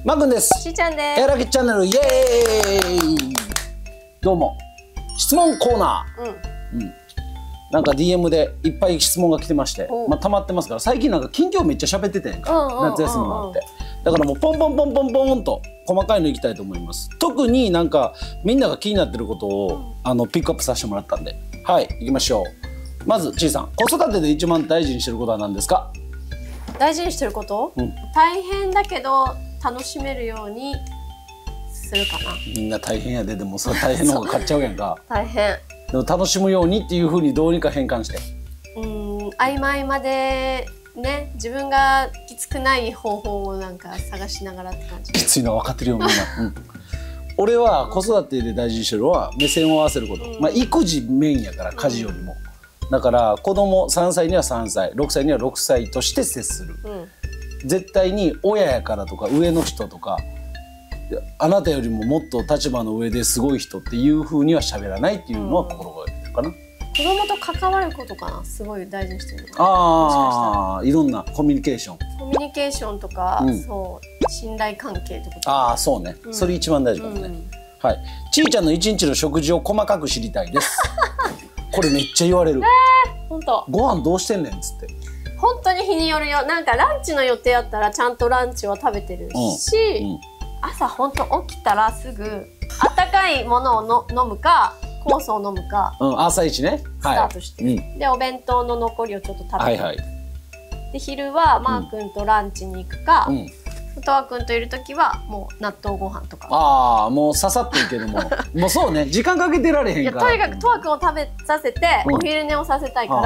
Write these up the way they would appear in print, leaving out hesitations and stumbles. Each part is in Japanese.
まーくんです。 しーちゃんです。 エラキチャンネルイエーイ。どうも質問コーナー。なんか DM でいっぱい質問が来てまして、溜まってますから、最近なんか近況めっちゃ喋ってたやんか、夏休みもあって。だからもうポンポンポンポンポンと細かいのいきたいと思います。特になんかみんなが気になってることをピックアップさせてもらったんで、はい行きましょう。まずちいさん、子育てで一番大事にしてることは何ですか？ 大事にしてること、大変だけど楽しめるようにするかな。 みんな大変やで。でもそれ大変の方が勝っちゃうやんか。 大変。 でも楽しむようにっていう風にどうにか変換して、 曖昧までね、自分がきつくない方法をなんか探しながらって感じ。 きついのは分かってるよみんな。俺は子育てで大事にしてるのは目線を合わせること。まあ育児メインやから、家事よりも。だから子供3歳には3歳、6歳には6歳として接する。絶対に親やからとか上の人とか、あなたよりももっと立場の上ですごい人っていう風には喋らないっていうのは心がけてるかな。 子供と関わることかな、すごい大事にしてるのかな。 ああ、いろんなコミュニケーション。 コミュニケーションとか、そう信頼関係ってこと。 ああ、そうね。それ一番大事かもね。はい。ちーちゃんの一日の食事を細かく知りたいです。これめっちゃ言われる。 本当。 ご飯どうしてんねんっつって。 本当に日によるよ。なんかランチの予定あったらちゃんとランチは食べてるし、朝本当起きたらすぐ温かいものを飲むか酵素を飲むか、 朝一ねスタートして、でお弁当の残りをちょっと食べて、で昼はマー君とランチに行くか、とわ君といる時はもう納豆ご飯とか。 ああ、もうささっといけるもん。もうそうね、時間かけてられへんから。 とにかくとわ君を食べさせてお昼寝をさせたいから、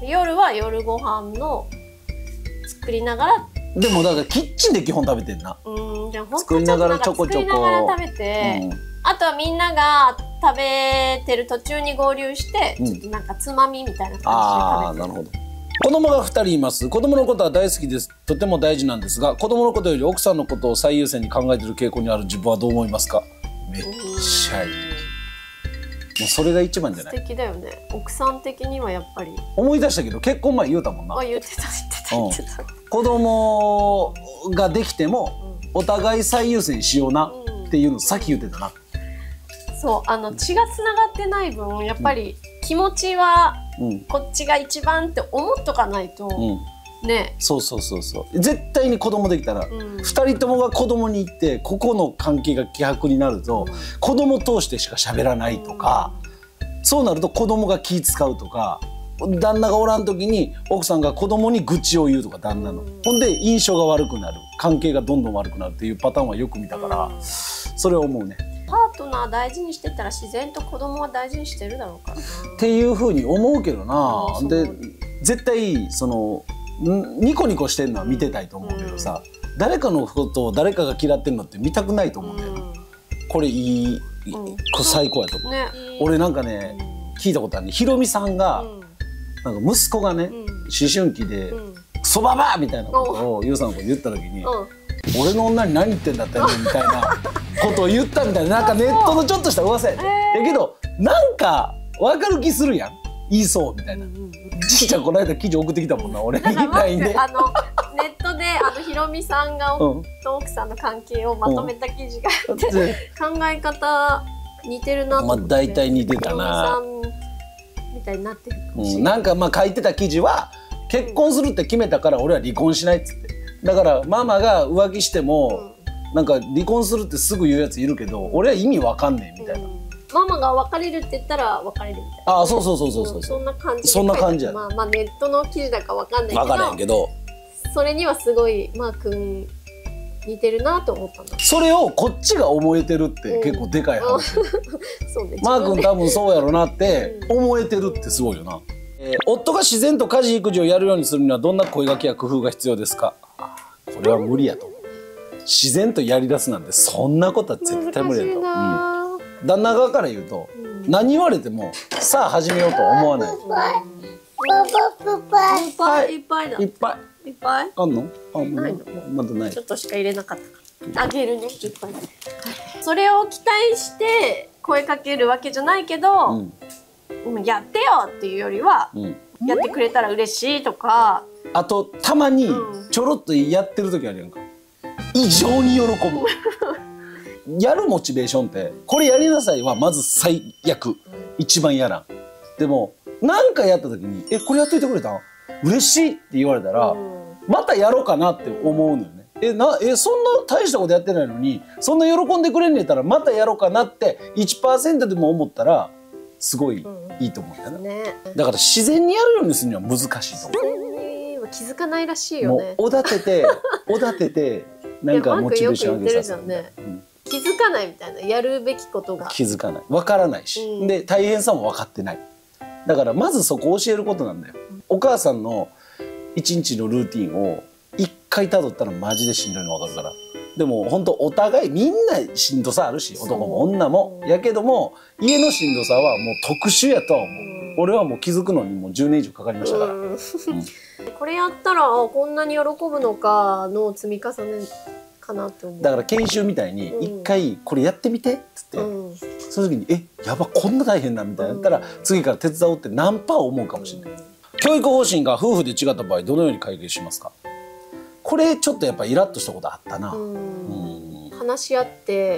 夜は夜ご飯の作りながら。 でもだからキッチンで基本食べてんな。 作りながらちょこちょこ作りながら食べて、あとはみんなが食べてる途中に合流して、ちょっとなんかつまみみたいな感じで食べてる。 ああ、なるほど。子供が2人います。子供のことは大好きです。とても大事なんですが、子供のことより奥さんのことを最優先に考えている傾向にある自分はどう思いますか？めっちゃいい。もうそれが一番じゃない？ 素敵だよね。奥さん的にはやっぱり。 思い出したけど結婚前言うたもんな。 あ、言ってた言ってた。 子供ができてもお互い最優先しようなっていうのさっき言ってたな。 そう、血がつながってない分やっぱり気持ちはこっちが一番って思っとかないとね。 そうそうそうそう。絶対に子供できたら2人ともが子供に行ってここの関係が希薄になると子供通してしか喋らないとか、そうなると子供が気使うとか。旦那がおらん時に奥さんが子供に愚痴を言うとか、旦那のほんで印象が悪くなる、関係がどんどん悪くなるっていうパターンはよく見たから、それを思うね。 パートナー大事にしてたら自然と子供は大事にしてるだろうからなっていうふうに思うけどな。で絶対そのニコニコしてんのは見てたいと思うけどさ、誰かのことを誰かが嫌ってんのって見たくないと思うんだよな。これいい、これ最高やと思う。俺なんかね聞いたことあるね。ひろみさんがなんか息子がね、思春期で「クソババア!」みたいなことをゆうさんのこと言った時に「俺の女に何言ってんだったよ」みたいなことを言ったみたいな、なんかネットのちょっとした噂やで。だけどなんか分かる気するやん、言いそうみたいな。ちいちゃんこの間記事送ってきたもんな、俺みたいで。 ネットでひろみさんがと奥さんの関係をまとめた記事があって、考え方似てるなと思って。 大体似てたな。 みたいになってるかもしれない。なんかまあ書いてた記事は結婚するって決めたから俺は離婚しないっつって。だからママが浮気してもなんか離婚するってすぐ言うやついるけど、俺は意味わかんねえみたいな。 ママが別れるって言ったら別れるみたいな。 ああ、そうそうそうそうそう。 そんな感じ。 そんな感じや。 まあネットの記事だかわかんないけど。 わからんけど。 それにはすごいマー君似てるなと思ったんだ。 それをこっちが思えてるって結構でかい話。 そうね。 マー君多分そうやろなって思えてるってすごいよな。夫が自然と家事育児をやるようにするにはどんな声掛けや工夫が必要ですか？これは無理やと思う。自然とやりだすなんてそんなことは絶対無理やと。旦那側から言うと何言われてもさあ始めようとは思わない。 いっぱいいっぱいだ。 いっぱい。 いっぱい？ あんの？ ないの？ まだない。 ちょっとしか入れなかったから。あげるね、いっぱい。それを期待して声かけるわけじゃないけど、やってよっていうよりは、やってくれたら嬉しいとか。 あとたまにちょろっとやってる時あるやんか。 異常に喜ぶやるモチベーションってこれやりなさいはまず最悪一番やらん。でも何かやった時にこれやっといてくれたん嬉しいって言われたらまたやろうかなって思うのよね。そんな大したことやってないのにそんな喜んでくれんねやったらまたやろうかなって 1% でも思ったらすごいいいと思うんだよね。だから自然にやるようにするには難しいと思う。 気づかないらしいよね。 もうおだててなんかモチベーション上げさせる。 気づかないみたいな、やるべきことが気づかない、分からないし、で大変さも分かってない。だからまずそこを教えることなんだよ。お母さんの一日のルーティンを一回たどったらマジでしんどいの分かるから。でも本当お互いみんなしんどさあるし、男も女もやけども家のしんどさはもう特殊やとは思う。俺はもう気づくのにもう10年以上かかりましたから。 これやったらこんなに喜ぶのかの積み重ねかなって思う。 だから研修みたいに一回これやってみてっつって、その時にやばこんな大変だみたいなやったら次から手伝おうって何パー思うかもしれない。教育方針が夫婦で違った場合どのように解決しますか。これちょっとやっぱイラッとしたことあったな。 話し合って、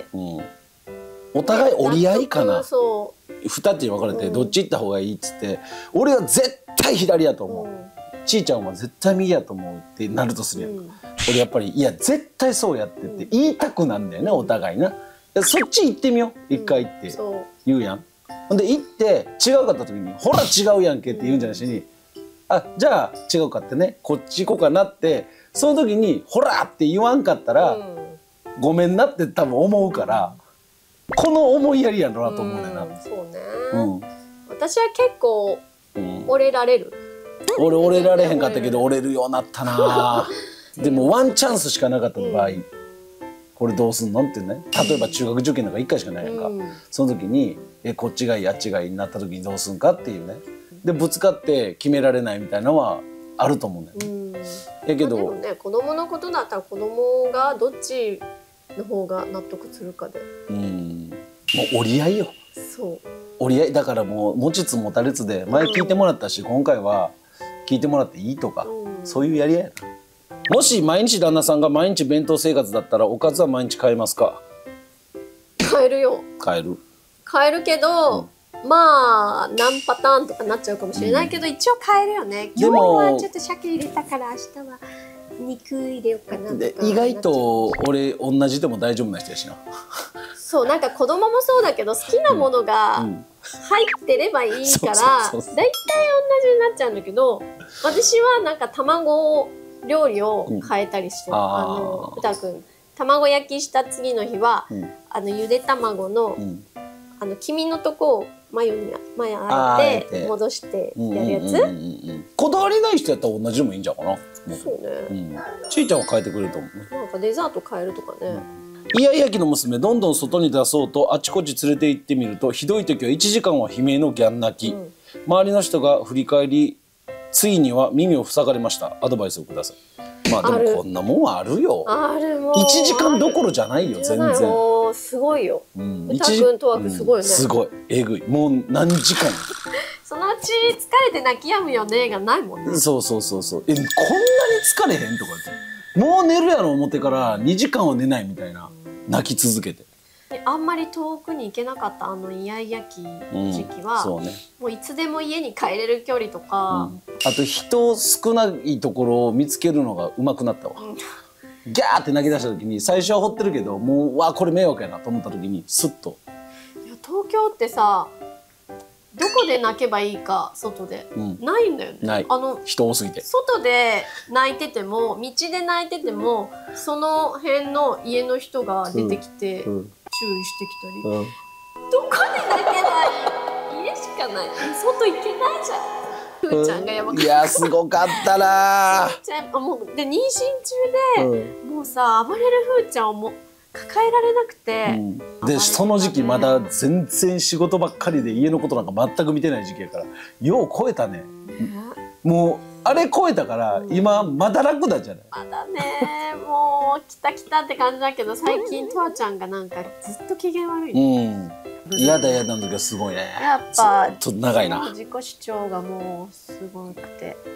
お互い折り合いかな。 そう 2つに分かれてどっち行った方がいいっつって、俺は絶対左やと思う、ちーちゃんは絶対右やと思うってなるとするやんか、俺やっぱりいや絶対そうやってって言いたくなんだよね、お互いな。そっち行ってみよう一回って言うやん。ほんで行って違うかった時に「ほら違うやんけ」って言うんじゃないしに「あじゃあ違うかってねこっち行こうかな」ってその時に「ほら!」って言わんかったら「ごめんな」って多分思うから、この思いやりやろなと思うねんな。 そうね、私は結構折れられる。 俺折れられへんかったけど折れるようになったな。でもワンチャンスしかなかった場合、これどうすんのってね、例えば中学受験なんか1回しかないやんか、その時にこっちがいいあっちがいいになった時にどうすんかっていうね、でぶつかって決められないみたいなのはあると思うんだよね。やけど、 でもね、子供のことだったら子供がどっちの方が納得するかで、 もう折り合いよ。 そう折り合いだから、もう持ちつ持たれつで前聞いてもらったし、今回は聞いてもらっていいとか、そういうやり合いやな。もし毎日旦那さんが毎日弁当生活だったらおかずは毎日変えますか。 変えるよ。 変えるけど、まあ何パターンとかなっちゃうかもしれないけど、一応変えるよね。今日はちょっと鮭入れたから明日は肉入れようかなとか。 意外と俺同じでも大丈夫な人やしな。 そうなんか子供もそうだけど好きなものが入ってればいいから大体同じになっちゃうんだけど、私はなんか卵料理を変えたりしてる。うたくん卵焼きした次の日は、ゆで卵の、黄身のとこをマヨあえて戻してやるやつ。 こだわりない人やったら同じでもいいんじゃんかな。 そうね。 ちーちゃんは変えてくれると思うね。 なんかデザート変えるとかね。 イヤイヤ期の娘どんどん外に出そうとあちこち連れて行ってみると、ひどい時は1時間は悲鳴のギャン泣き、周りの人が振り返りついには耳を塞がれました。アドバイスをください。まあでもこんなもんはあるよ。 あるもん。 1時間どころじゃないよ全然。 すごいよ。うたくんとわくすごいね。 すごいえぐい。もう何時間。 そのうち疲れて泣き止むよねがないもんね。 そうこんなに疲れへんとかってもう寝るやろ思ってから2時間は寝ないみたいな、泣き続けて。 あんまり遠くに行けなかったイヤイヤ期時期は、もういつでも家に帰れる距離とか、 あと人少ないところを見つけるのが上手くなったわ。ギャーって泣き出した時に最初は掘ってるけど、もうこれ迷惑やなと思った時にスッと。 いや東京ってさ、どこで泣けばいいか外で、ないんだよね。 ない。人多すぎて。 外で泣いてても道で泣いててもその辺の家の人が出てきて、注意してきたり、どこで泣けばいい？家しかない。外行けないじゃん。ふーちゃんがやばかった。 いやすごかったな。 もうで妊娠中で、もうさ暴れるふーちゃんをも抱えられなくて、 でその時期まだ全然仕事ばっかりで家のことなんか全く見てない時期やから、よう超えたね。もうあれ超えたから今まだ楽なんじゃない？ まだね、もう来たって感じだけど、最近とわちゃんがなんかずっと機嫌悪い。嫌だの時はすごいね。 やっぱちょっと長いな。 自己主張がもうすごくて、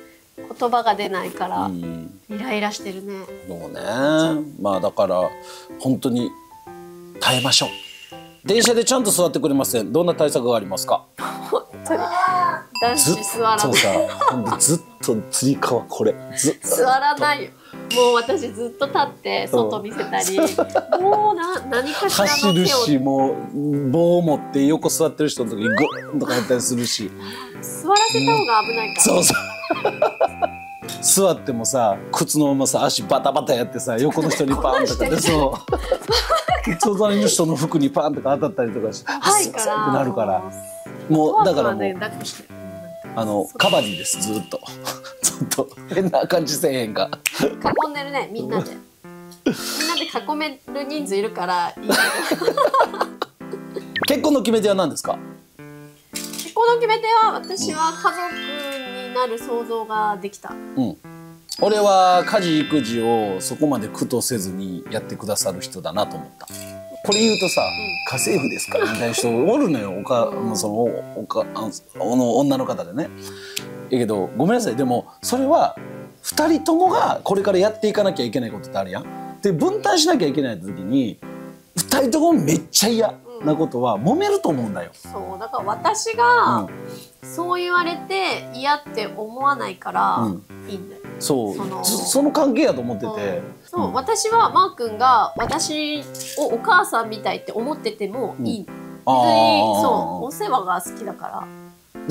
言葉が出ないから、 うん、 イライラしてるね。 そうね。まあだから本当に耐えましょう。電車でちゃんと座ってくれません。どんな対策がありますか？ 本当に男子座らない。 そうさ、ずっとつり革これ座らないよ。もう私ずっと立って外見せたり、もう何かしらの手を走るし、もう棒を持って横座ってる人の時にグーンとかやったりするし、 座らせた方が危ないから。 そうそう座ってもさ、靴のままさ、足バタバタやってさ、横の人にパンとかで、そう隣の人の服にパンとか当たったりとかして、 はいから、 ってなるから、もうだからもうカバディです、ずっとちょっと変な感じせえへんか。 囲んでるね、みんなで囲める人数いるからいいけど結婚の決め手は何ですか？ 結婚の決め手は、私は家族になる想像ができた。 うん、俺は家事育児をそこまで苦闘せずにやってくださる人だなと思った。これ言うとさ、家政婦ですかみたいな人おるのよ、女の方でね。やけどごめんなさい、でもそれは2人ともがこれからやっていかなきゃいけないことってあるやん。で分担しなきゃいけない時に2人ともめっちゃ嫌なことは揉めると思うんだよ。 そうだから私がそう言われて嫌って思わないからいいんだよ。 その関係やと思ってて、 そう私はマー君が私をお母さんみたいって思っててもいい。別にそうお世話が好きだから。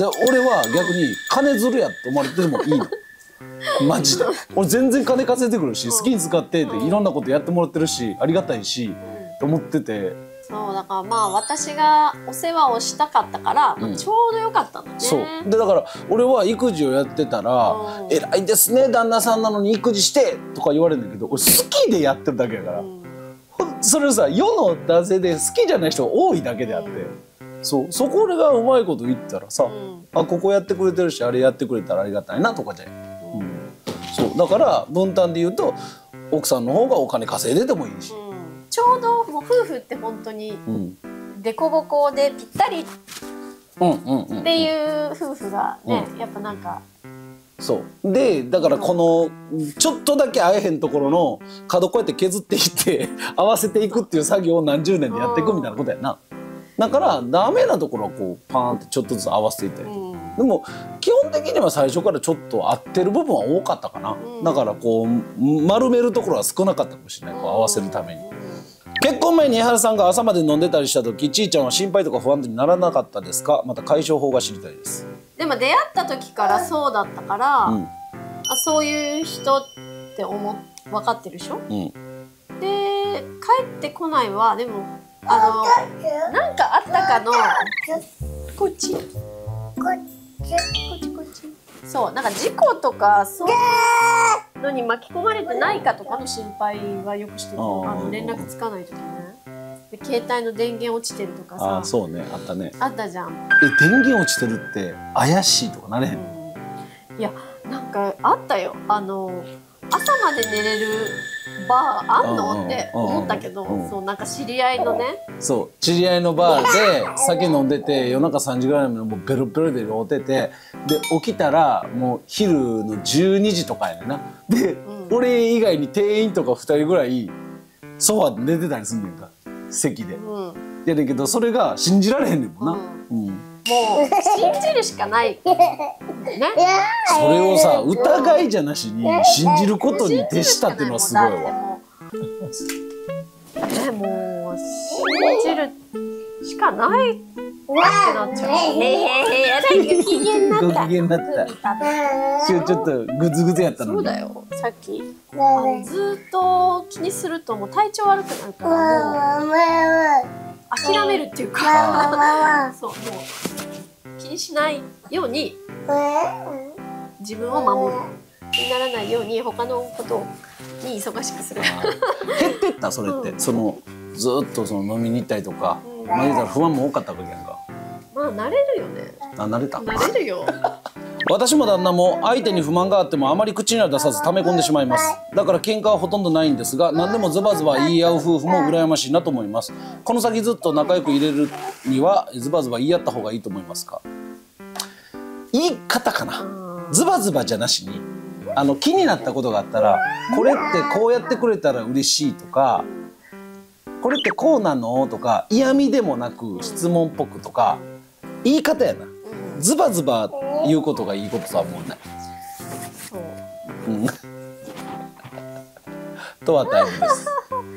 で俺は逆に金づるやって思われてもいいの。マジで俺全然金稼いでくるし、好きに使ってっていろんなことやってもらってるし、ありがたいしと思ってて。 そうだからまあ私がお世話をしたかったから、ちょうどよかったんだね。 そうでだから俺は育児をやってたら「偉いですね旦那さんなのに育児して」とか言われるんだけど、俺好きでやってるだけやから、それをさ世の男性で好きじゃない人が多いだけであって、そこ俺がうまいこと言ったらさ、あここやってくれてるしあれやってくれたらありがたいなとかじゃん。そうだから分担で言うと奥さんの方がお金稼いでてもいいし。 ちょうどもう夫婦って本当に凸凹でぴったりっていう夫婦がね、やっぱなんかそうでだからこのちょっとだけ会えへんところの角こうやって削っていって合わせていくっていう作業を何十年でやっていくみたいなことやな。だからダメなところはこうパーンってちょっとずつ合わせていったりとか。でも基本的には最初からちょっと合ってる部分は多かったかな。だからこう丸めるところは少なかったかもしれない、こう合わせるために。結婚前に江原さんが朝まで飲んでたりした時、ちーちゃんは心配とか不安にならなかったですか？また解消法が知りたいです。 でも出会った時からそうだったから、そういう人って分かってるでしょ。で帰ってこないはでもなんかあったかのこっちそうなんか事故とかそういうのに巻き込まれてないかとかの心配はよくしてる。連絡つかない時ね。で携帯の電源落ちてるとかさ。 そうね、あったね。 あったじゃん。 電源落ちてるって怪しいとかなれへん？ いやなんかあったよ。朝まで寝れるバーあんのって思ったけど、そうなんか知り合いのね、 そう知り合いのバーで酒飲んでて夜中3時ぐらいまでもうベロベロで酔ってて、で起きたらもう昼の12時とかやねんな。で、俺以外に店員とか2人ぐらいソファーで寝てたりすんねんか、席で。やねんけどそれが信じられへんねんもんな。もう信じるしかないね。 それをさ疑いじゃなしに信じることに徹したっていうのはすごいわ。 もう信じるしかないってなっちゃう。ご機嫌になった。 ご機嫌になった。今日ちょっとグズグズやったのに。そうだよ。さっきずっと気にするともう体調悪くなるからもう諦めるっていうか、そうもう気にしないように自分を守る。にならないように他のことに忙しくする。 減ってったそれって、ずっと飲みに行ったりとか、まあ言うたら不安も多かったわけやんか。 まあ慣れるよね。 慣れた。 慣れるよ。 私も旦那も相手に不満があってもあまり口には出さず溜め込んでしまいます。だから喧嘩はほとんどないんですが、何でもズバズバ言い合う夫婦も羨ましいなと思います。この先ずっと仲良く入れるにはズバズバ言い合った方がいいと思いますか？言い方かな。ズバズバじゃなしに気になったことがあったらこれってこうやってくれたら嬉しいとか、これってこうなのとか、嫌味でもなく質問っぽくとか、言い方やな。ズバズバ言うことがいいこととは思うね。 そう。 うん。とはタイムです。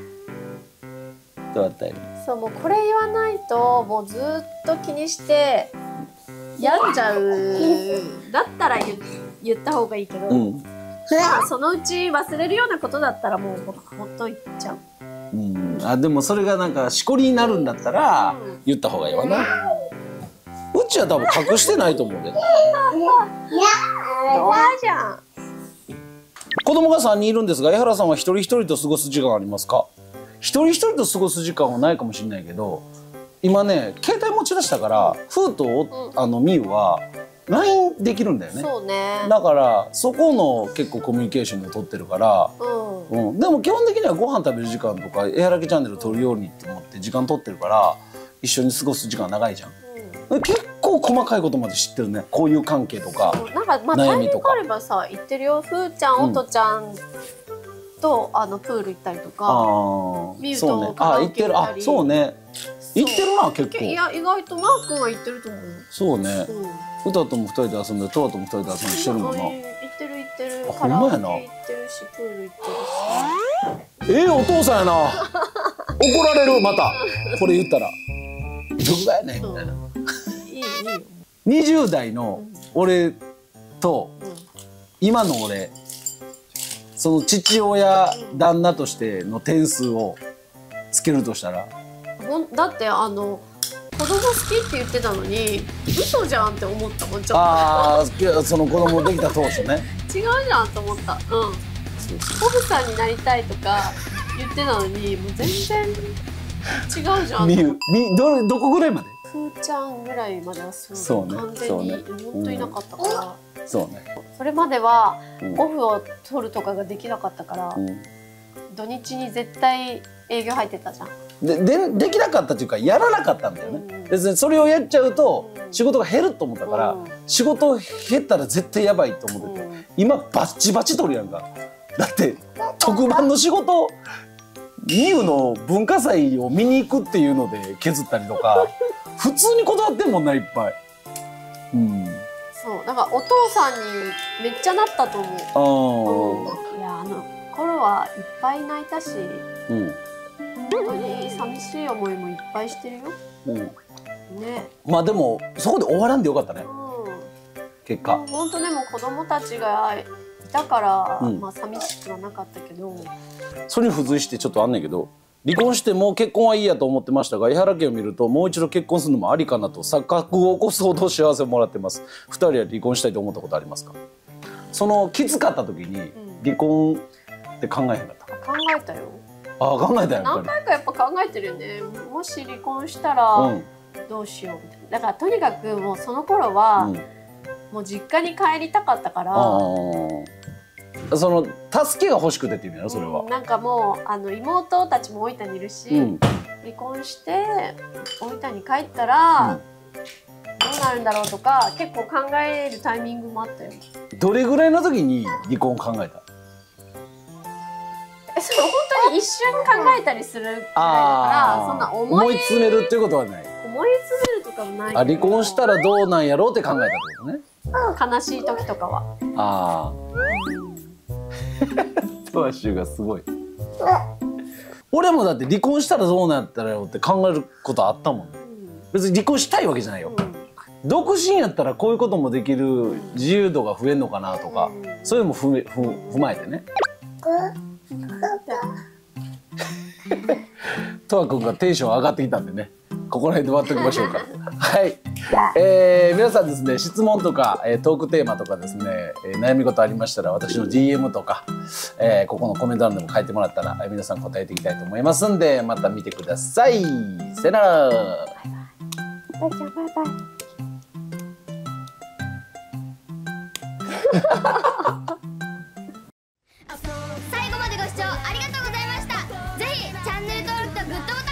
とはタイム。 そう、もうこれ言わないともうずっと気にして病んじゃう。だったら言った方がいいけど、そのうち忘れるようなことだったらもうほっといちゃう。 でもそれがなんかしこりになるんだったら言った方がいいわな。うちは多分隠してないと思うけど。 ドアじゃん。 子供が3人いるんですが、江原さんは一人一人と過ごす時間ありますか？一人一人と過ごす時間はないかもしれないけど、今ね携帯持ち出したからフーとミユは LINE できるんだよね。 そうね。 だからそこの結構コミュニケーションも取ってるから、でも基本的にはご飯食べる時間とか江原家チャンネル撮るようにって思って時間取ってるから一緒に過ごす時間長いじゃん。結構細かいことまで知ってるね。交友関係とかなんかまあタイミングあればさ言ってるよ。ふーちゃん、おとちゃんとプール行ったりとか、ミュウとカラオケ行ったり。 そうね。行ってるな結構。 いや意外とマー君は行ってると思う。 そうね。歌とも2人で遊んで、トワとも2人で遊んでしてるもんな。 行ってる行ってる。 ほんまやな。 行ってるしプール行ってるし。 お父さんやな。怒られるまた。これ言ったら。どこがやねんみたいな。 いいよ。 20代の俺と今の俺、その父親旦那としての点数をつけるとしたら、 だって子供好きって言ってたのに嘘じゃんって思ったもん。ちょっとその子供できた当初ね。 違うじゃんと思った。オフさんになりたいとか言ってたのにもう全然違うじゃん。 どこぐらいまで？ ふーちゃんぐらいまではそうね。 完全に本当いなかったから。 そうね。 それまではオフを取るとかができなかったから、土日に絶対営業入ってたじゃん。 できなかったっていうかやらなかったんだよね。別にそれをやっちゃうと仕事が減ると思ったから、仕事減ったら絶対やばいと思ってて、今バッチバチ取るやんか。だって特番の仕事ミユの文化祭を見に行くっていうので削ったりとか普通に断ってんもんないっぱい。 そうだからお父さんにめっちゃなったと思う。いや頃はいっぱい泣いたし、本当に寂しい思いもいっぱいしてるよ。ね。まあでもそこで終わらんでよかったね。結果。 本当でも子供たちがいたからまあ寂しくはなかったけど。 それに付随してちょっとあんねんけど、離婚しても結婚はいいやと思ってましたが、江原家を見るともう一度結婚するのもありかなと錯覚を起こすほど幸せをもらってます。2人は離婚したいと思ったことありますか？そのきつかった時に離婚って考えへんかった？ 考えたよ。 考えたよ。 何回かやっぱ考えてるよね。もし離婚したらどうしようみたいな。だからとにかくもうその頃はもう実家に帰りたかったから。その助けが欲しくてっていう意味だよそれは。 なんかもう妹たちも大分にいるし、離婚して大分に帰ったらどうなるんだろうとか結構考えるタイミングもあったよ。 どれぐらいの時に離婚考えた？ それ本当に一瞬考えたりするぐらいだからそんな思い詰めるっていうことはない。 思い詰めるとかもないけど。 離婚したらどうなんやろうって考えたってことね。 悲しい時とかは。 トワシュがすごい。俺もだって離婚したらどうなったらよって考えることあったもんね。別に離婚したいわけじゃないよ。独身やったらこういうこともできる自由度が増えんのかなとか、そういうのも踏まえてね。トワ君がテンション上がってきたんでね、ここら辺で終わっておきましょうか。はい、皆さんですね、質問とか、トークテーマとかですね、悩み事ありましたら私の DM とか、ここのコメント欄でも書いてもらったら、皆さん答えていきたいと思いますんで、また見てください。さよなら。バイバイ。バイバイ。 最後までご視聴ありがとうございました。ぜひチャンネル登録とグッドボタン